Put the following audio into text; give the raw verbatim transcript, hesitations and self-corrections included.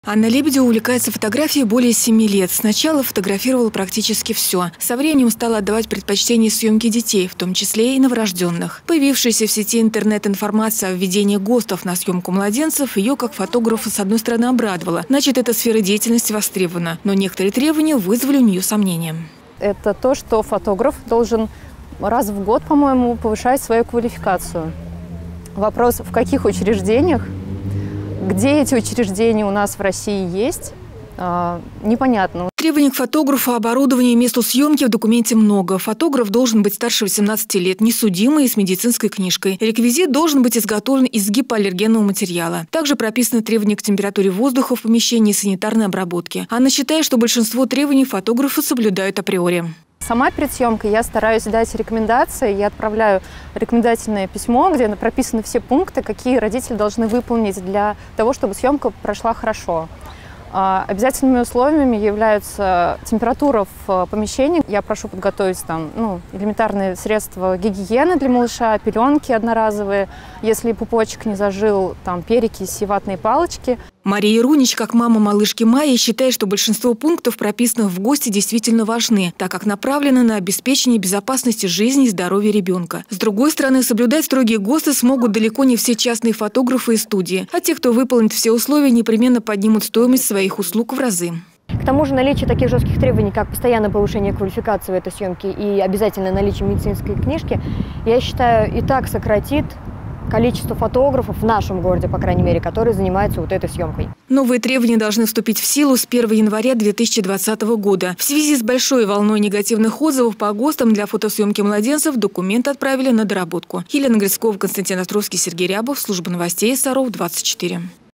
Анна Лебедева увлекается фотографией более семи лет. Сначала фотографировала практически все. Со временем стала отдавать предпочтение съемке детей, в том числе и новорожденных. Появившаяся в сети интернет-информация о введении ГОСТов на съемку младенцев ее как фотографа с одной стороны обрадовала. Значит, эта сфера деятельности востребована. Но некоторые требования вызвали у нее сомнения. Это то, что фотограф должен раз в год, по-моему, повышать свою квалификацию. Вопрос, в каких учреждениях, где эти учреждения у нас в России есть, непонятно. Требований к фотографу, оборудованию и месту съемки в документе много. Фотограф должен быть старше восемнадцати лет, несудимый и с медицинской книжкой. Реквизит должен быть изготовлен из гипоаллергенного материала. Также прописаны требования к температуре воздуха в помещении и санитарной обработке. Анна считает, что большинство требований фотографы соблюдают априори. Сама перед съемкой я стараюсь дать рекомендации. Я отправляю рекомендательное письмо, где прописаны все пункты, какие родители должны выполнить для того, чтобы съемка прошла хорошо. Обязательными условиями являются температура в помещении. Я прошу подготовить там, ну, элементарные средства гигиены для малыша, пеленки одноразовые. Если пупочек не зажил, там перекись и ватные палочки. Мария Рунич, как мама малышки Майи, считает, что большинство пунктов, прописанных в ГОСТе, действительно важны, так как направлены на обеспечение безопасности жизни и здоровья ребенка. С другой стороны, соблюдать строгие ГОСТы смогут далеко не все частные фотографы и студии, а те, кто выполнит все условия, непременно поднимут стоимость своих услуг в разы. К тому же наличие таких жестких требований, как постоянное повышение квалификации в этой съемке и обязательное наличие медицинской книжки, я считаю, и так сократит количество фотографов в нашем городе, по крайней мере, которые занимаются вот этой съемкой. Новые требования должны вступить в силу с первого января две тысячи двадцатого года. В связи с большой волной негативных отзывов по ГОСТам для фотосъемки младенцев документы отправили на доработку. Елена Грицкова, Константин Островский, Сергей Рябов. Служба новостей Саров двадцать четыре.